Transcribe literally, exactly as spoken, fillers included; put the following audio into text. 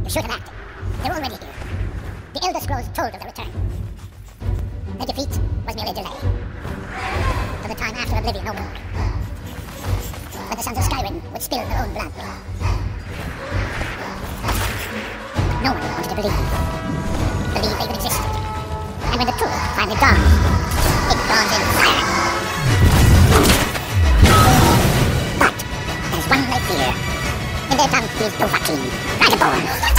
You should have acted. They're already here. The Elder Scrolls told of their return. Their defeat was merely a delay. For the time after Oblivion no more. But the sons of Skyrim would spill their own blood. No one wanted to believe. Believe they even existed. And when the truth finally dawned, it dawned in fire. But there's one they fear. In their tongue he is Dovahkiin, Dragonborn.